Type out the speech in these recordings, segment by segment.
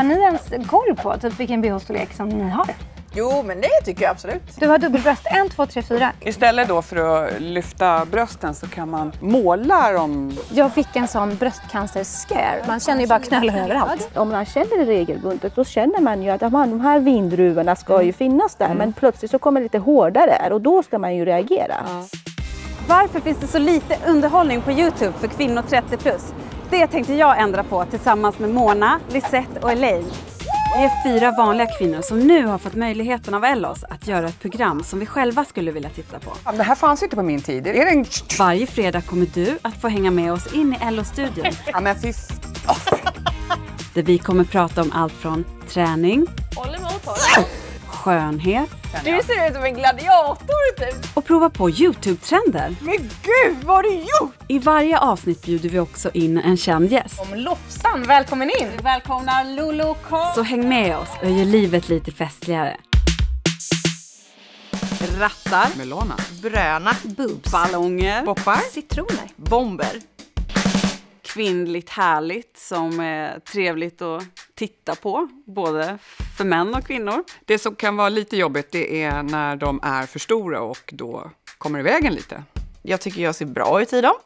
Har ni ens koll på typ vilken bh-storlek som ni har? Jo, men det tycker jag absolut. Du har dubbelbröst, 1, 2, 3, 4. Istället då för att lyfta brösten så kan man måla dem. Jag fick en sån bröstcancer-scare. Man känner ju bara knölar överallt. Om man känner det regelbundet så känner man ju att de här vindruvorna ska ju finnas där. Men plötsligt så kommer det lite hårdare och då ska man ju reagera. Varför finns det så lite underhållning på YouTube för kvinnor 30+? Det tänkte jag ändra på tillsammans med Mona, Lisette och Elaine. Vi är 4 vanliga kvinnor som nu har fått möjligheten av Ellos att göra ett program som vi själva skulle vilja titta på. Det här fanns inte på min tid. Är det en... Varje fredag kommer du att få hänga med oss in i Ellos-studion. Ja, men fy... Där vi kommer prata om allt från träning, skönhet. Du ser ut som en gladiator typ. Och prova på YouTube-trender. Men gud, vad har du gjort? I varje avsnitt bjuder vi också in en känd gäst. Om Lofsan, välkommen in! Välkomna Lolo Karl. Så häng med oss och gör livet lite festligare. Rattar. Melona. Bröna. Boobs. Ballonger. Poppar. Citroner. Bomber. Kvinnligt härligt som är trevligt att titta på, både för män och kvinnor. Det som kan vara lite jobbigt det är när de är för stora och då kommer i vägen lite. Jag tycker jag ser bra ut i dem.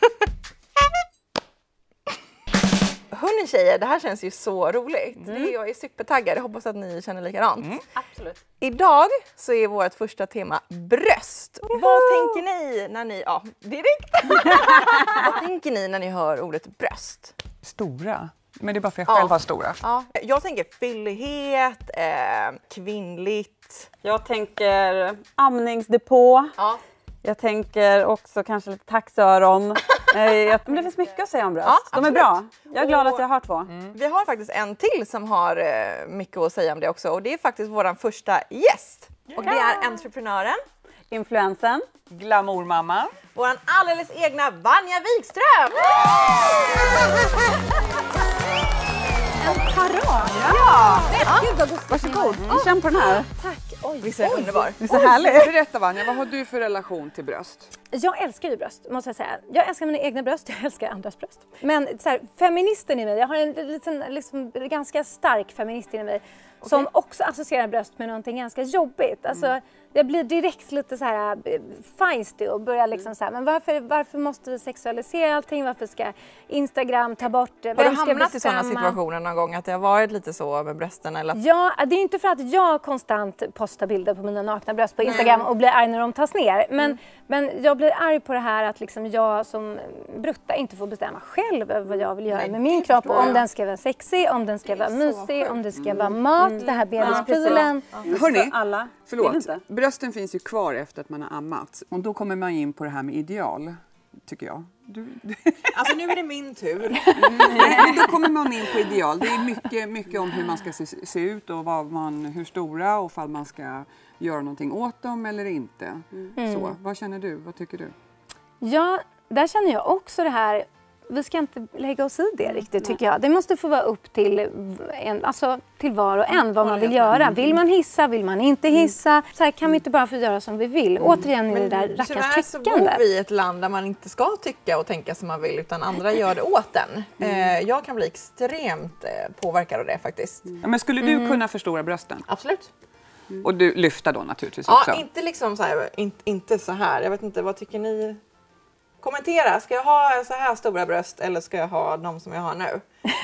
Hörni tjejer, det här känns ju så roligt. Jag är supertaggad, jag hoppas att ni känner likadant. Absolut. Idag så är vårt första tema bröst. Vad tänker ni när ni, direkt. Vad tänker ni när ni hör ordet bröst? Stora. Men det är bara för jag själv har stora. Ja, jag tänker fyllighet, kvinnligt. Jag tänker amningsdepå. Ja. Jag tänker också kanske lite taxöron. Men det finns mycket att säga om bröst. Ja, de är bra. Jag är glad att jag har 2. Vi har faktiskt en till som har mycket att säga om det också. Och det är faktiskt vår första gäst. Och det är entreprenören, Influensen. Glamourmamma. vår alldeles egna Vanja Wikström! En parad! Ja! Gud vad gott. Varsågod. Känn på den här. Tack. Oj. Visst är det underbar? Det är så härligt. Berätta Vanja, vad har du för relation till bröst? Jag älskar ju bröst, måste jag säga. Jag älskar mina egna bröst, jag älskar andras bröst. Men så här, feministen i mig, jag har en liten, ganska stark feminist i mig. Som också associerar bröst med någonting ganska jobbigt. Alltså, jag blir direkt lite så här feisty och börjar liksom så här, men varför måste vi sexualisera allting? Varför ska Instagram ta bort det? Har du hamnat i sådana situationer någon gång att det har varit lite så med brösten? Eller? Ja, det är inte för att jag konstant postar bilder på mina nakna bröst på Instagram och blir arg när de tas ner. Men jag blir arg på det här att liksom jag som brutta inte får bestämma själv över vad jag vill göra med min kropp. Om den ska vara sexig, om den ska vara mysig, om det ska vara mat, det här bebisprylen. Hörrni, Alla. förlåt. Brösten finns ju kvar efter att man har ammat. Och då kommer man in på det här med ideal, tycker jag. Alltså nu är det min tur. Men då kommer man in på ideal. Det är mycket om hur man ska se ut och hur stora och om man ska göra någonting åt dem eller inte. Så, vad känner du? Vad tycker du? Ja, där känner jag också det här. Vi ska inte lägga oss i det riktigt tycker jag. Det måste få vara upp till, till var och en vad man vill göra. Vill man hissa, vill man inte hissa? Så här kan vi inte bara få göra som vi vill. Återigen är det där rackars tyckande. Så bor vi i ett land där man inte ska tycka och tänka som man vill utan andra gör det åt den. Jag kan bli extremt påverkad av det faktiskt. Ja, men skulle du kunna förstora brösten? Absolut. Och du lyfta då naturligtvis också? Ja, inte liksom så här, inte så här. Jag vet inte, vad tycker ni? Kommentera, ska jag ha så här stora bröst eller ska jag ha de som jag har nu?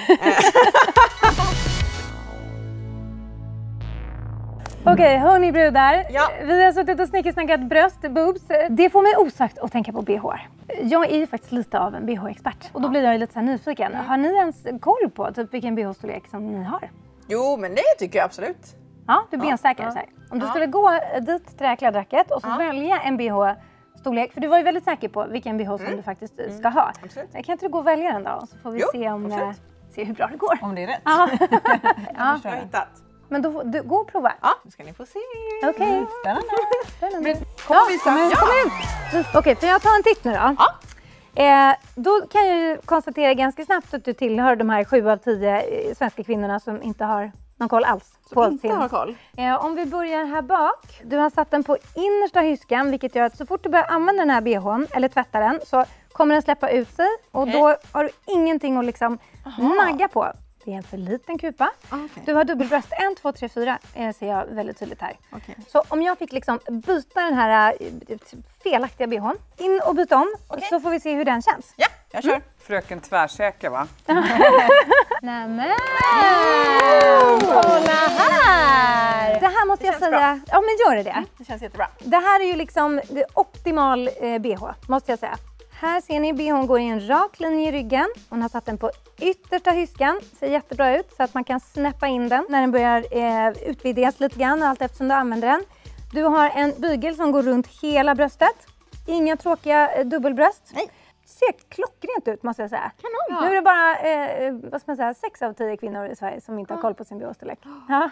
Okej, hörni brudar. Ja. Vi har suttit och snickersnackat bröst, boobs. Det får mig osagt att tänka på BH. Jag är ju faktiskt lite av en BH-expert. Och då blir jag ju lite så här nyfiken. Har ni ens koll på typ vilken BH-storlek som ni har? Jo, men det tycker jag absolut. Ja, du är bensäker så här. Om du skulle gå dit till det här klädracket och så välja en BH-storlek. För du var ju väldigt säker på vilken BH som du faktiskt ska ha. Absolut. Kan inte du gå och välja den då? Och så får vi se hur bra det går. Om det är rätt. Ja. Jag har hittat. Men då gå och prova. Ja, nu ska ni få se. Okej. Men kom och visa. Kom ut. Okej, för jag tar en titt nu då. Ja. Då kan jag ju konstatera ganska snabbt att du tillhör de här 7 av 10 svenska kvinnorna som inte har någon koll alls. Inte har koll. Om vi börjar här bak. Du har satt den på innersta hyskan, vilket gör att så fort du börjar använda den här BH:n eller tvätta den så kommer den släppa ut sig. Och då har du ingenting att liksom nagga på. Det är en för liten kupa. Okay. Du har dubbelbröst. 1, 2, 3, 4 ser jag väldigt tydligt här. Okay. Så om jag fick liksom byta den här felaktiga bhn, in och byta om, så får vi se hur den känns. Ja, jag kör. Fröken tvärsäker, va? Nämen! Kolla här! Det här måste jag säga. Bra. Ja, men gör det. Det känns jättebra. Det här är ju liksom optimal bh, måste jag säga. Här ser ni bhn går i en rak linje i ryggen. Hon har satt den på yttersta hyskan. Ser jättebra ut så att man kan snäppa in den när den börjar utvidgas lite grann allt eftersom du använder den. Du har en bygel som går runt hela bröstet. Inga tråkiga dubbelbröst. Nej. Ser klockrent ut måste jag säga. Kanon. Nu är det bara vad ska man säga, 6 av 10 kvinnor i Sverige som inte har koll på sin bh-storlek. Ja.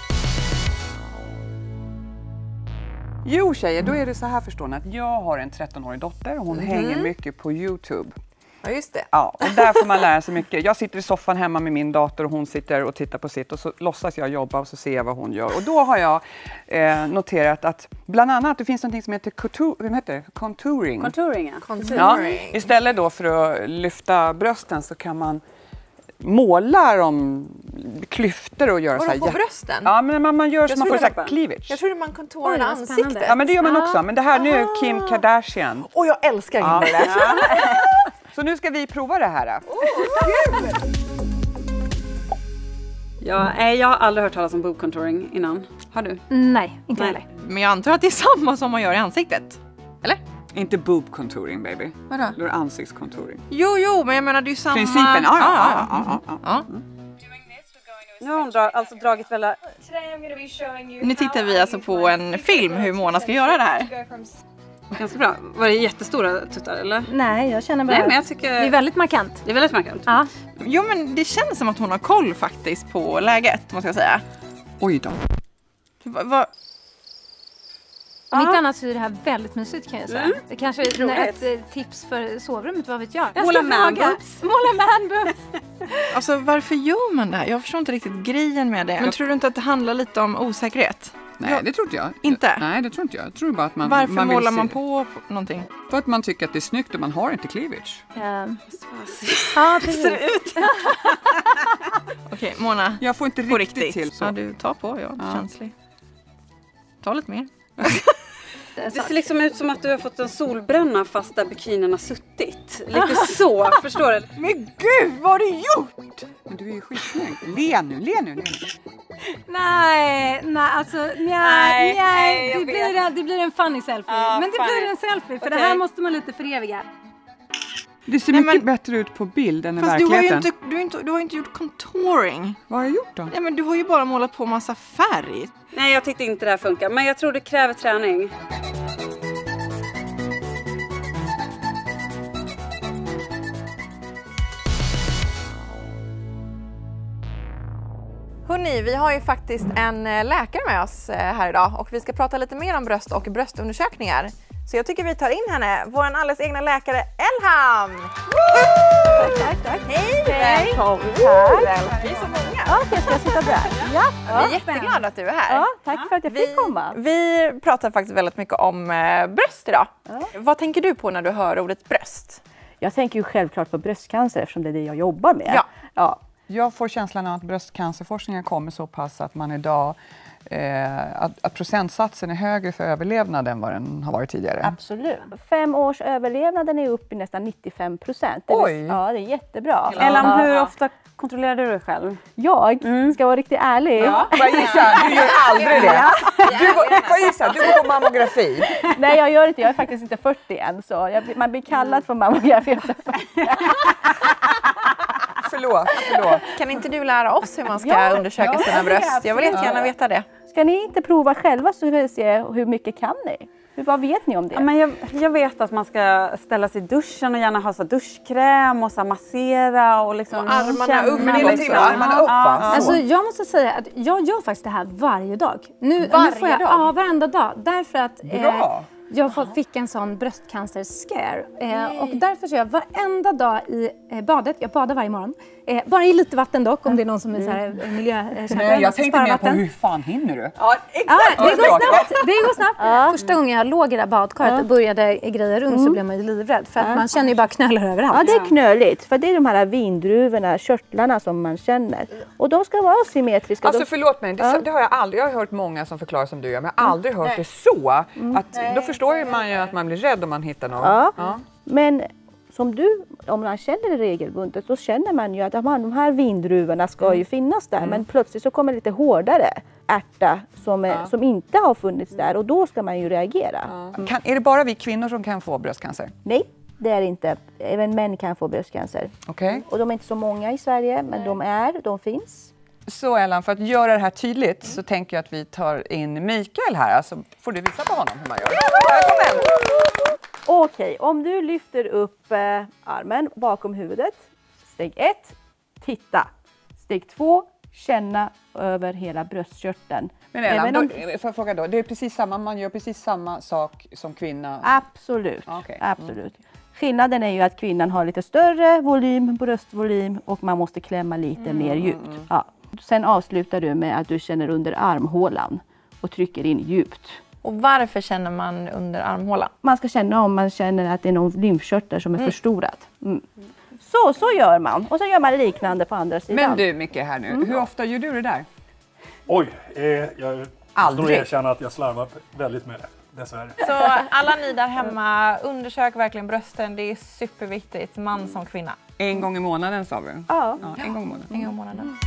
Jo tjejer, då är det så här förstår ni att jag har en 13-årig dotter och hon hänger mycket på YouTube. Ja, just det. Ja, och där får man lära sig mycket. Jag sitter i soffan hemma med min dator och hon sitter och tittar på sitt och så låtsas jag jobba och så ser jag vad hon gör. Och då har jag noterat att bland annat det finns något som heter contouring. Contouring, ja. Contouring. Ja, istället då för att lyfta brösten så kan man måla dem klyftor och göra så här. På brösten? Ja, men man gör så man får så här cleavage. Jag trodde man contourar Oj, vad ansiktet. spännande. Ja, men det gör man också. Men det här nu är Kim Kardashian. Och jag älskar Kim Kardashian. Så nu ska vi prova det här. Ja, jag har aldrig hört talas om boob contouring innan. Har du? Nej, inte heller. Men jag antar att det är samma som man gör i ansiktet. Eller? Inte boob contouring, baby. Vadå? Det är ansiktscontouring. Jo, men jag menar det är ju samma... Principen, ja. Nu har hon alltså dragit väldigt... Nu tittar vi alltså på en film hur Mona ska göra det här. Ganska bra. Var det jättestora tuttar eller? Nej, jag känner bara... Nej, men jag tycker... Det är väldigt markant. Det är väldigt markant. Ja. Jo, men det känns som att hon har koll faktiskt på läget, måste jag säga. Oj då. Om inte annat så är det här väldigt mysigt kan jag säga. Det kanske är Roligt. ett tips för sovrummet, vad vet jag. Måla manboobs. Måla manboobs. Alltså varför gör man det här? Jag förstår inte riktigt grejen med det. Men tror du inte att det handlar lite om osäkerhet? Nej, det tror inte jag. Inte? Nej, det tror inte jag. Jag tror bara att man... Varför man vill målar se- man på någonting? För att man tycker att det är snyggt och man har inte cleavage. Ja, precis. Okej, Mona. Jag får inte På riktigt riktigt. till så. Ja, du tar på. Jag är känslig. Ta lite mer. Det ser liksom ut som att du har fått en solbränna fast där bikinin har suttit. Lite så, förstår du? Men gud, vad har du gjort? Men du är ju skitsnygg. Le nu. Nej, alltså Nej, det blir en funny selfie. Ja, men det funny. blir en selfie, för Okej. det här måste man lite föreviga. Det ser Nej, mycket men- bättre ut på bild än i Fast du har ju verkligheten. du har ju inte gjort contouring. Vad har jag gjort då? Ja, men du har ju bara målat på massa färg. Nej, jag tyckte inte det här funkar. Men jag tror det kräver träning. Hörrni, vi har ju faktiskt en läkare med oss här idag och vi ska prata lite mer om bröst och bröstundersökningar. Så jag tycker vi tar in henne, vår alldeles egna läkare Elham! Tack. Hej! Välkommen. Vi är så många. Okej, ska jag sitta där? Ja. Vi är jätteglada att du är här. Ja, tack för att jag fick komma. Vi pratar faktiskt väldigt mycket om bröst idag. Vad tänker du på när du hör ordet bröst? Jag tänker ju självklart på bröstcancer eftersom det är det jag jobbar med. Ja. Jag får känslan av att bröstcancerforskningen kommer så pass att man idag att procentsatsen är högre för överlevnad än vad den har varit tidigare. Absolut. 5 års överlevnaden är upp i nästan 95%. Oj. Ja, det är jättebra. Elham, hur ofta kontrollerar du dig själv? Jag ska vara riktigt ärlig. Får jag gissa? Du gör aldrig det. Får jag gissa? Du går på mammografi. Nej, jag gör inte. Jag är faktiskt inte 40 än. Så man blir kallad för mammografi. Förlåt. Kan inte du lära oss hur man ska undersöka sina bröst? Jag vill jättegärna veta det. Ska ni inte prova själva så får vi se hur mycket kan ni? Vad vet ni om det? Ja, men jag vet att man ska ställa sig i duschen och gärna ha så duschkräm och så massera och liksom Och armarna känna upp, men det är liksom. lite armarna upp, va? Ja. Alltså jag måste säga att jag gör faktiskt det här varje dag. Nu Varje får jag, dag? Ja, varenda dag. Därför att Bra. jag fick en sån bröstcancer-scare. Och därför så är jag varenda dag i badet, jag badar varje morgon. Bara i lite vatten dock, om det är någon som är så här miljökämpe. Nej, jag tänkte mer på hur fan hinner du? Ja, exakt! Det går snabbt. Första gången jag låg i det där badkaret och började grejer runt så blev man ju livrädd. För att man känner ju bara knölar överallt. Ja, det är knöligt. För det är de här vindruvorna, körtlarna som man känner. Och de ska vara symmetriska. Alltså förlåt mig, det har jag aldrig. Jag har hört många som förklarar som du gör, men jag har aldrig hört det så. Att, då förstår man ju att man blir rädd om man hittar någon. Ja. Men som du, om man känner det regelbundet, så känner man ju att de här vindruvorna ska ju finnas där. Men plötsligt så kommer lite hårdare ärta som inte har funnits där. Och då ska man ju reagera. Är det bara vi kvinnor som kan få bröstcancer? Nej, det är inte. Även män kan få bröstcancer. Okej. Och de är inte så många i Sverige, men de finns. Så Ellen, för att göra det här tydligt så tänker jag att vi tar in Mikael här. Så får du visa på honom hur man gör. Välkommen! Okej, om du lyfter upp armen bakom huvudet. Steg 1, titta. Steg 2, känna över hela bröstkörteln. Men Ellen, får jag fråga då, det är precis samma, man gör precis samma sak som kvinna? Absolut, Okay. absolut. Skillnaden är ju att kvinnan har lite större volym, bröstvolym, och man måste klämma lite mer djupt. Ja. Sen avslutar du med att du känner under armhålan och trycker in djupt. Och varför känner man under armhålan? Man ska känna om man känner att det är någon lymfkörtel som är förstorad. Så gör man. Och så gör man liknande på andra sidan. Men du Micke här nu, hur ofta gör du det där? Oj, jag Aldrig. måste erkänna att jag slarvar väldigt med det, dessvärre. Så alla ni där hemma, undersök verkligen brösten. Det är superviktigt, man som kvinna. En gång i månaden sa vi? Ja. En gång i månaden. En gång i månaden.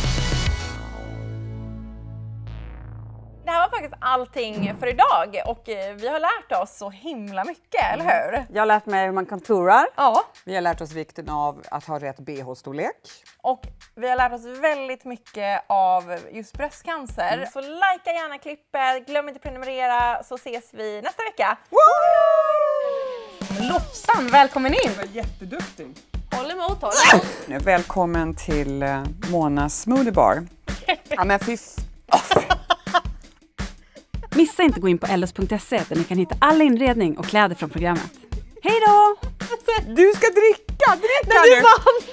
Det här var faktiskt allting för idag och vi har lärt oss så himla mycket, eller hur? Jag har lärt mig hur man contourar. Ja, Vi har lärt oss vikten av att ha rätt bh-storlek. och vi har lärt oss väldigt mycket av just bröstcancer. Så likea gärna klippet, glöm inte prenumerera, så ses vi nästa vecka. Lofsan, välkommen in! Du var jätteduktig. Håll emot, håll emot. Nu, välkommen till Monas Smoothie Bar. Ja, men Missa inte att gå in på ellos.se där ni kan hitta all inredning och kläder från programmet. Hej då! Du ska dricka nu!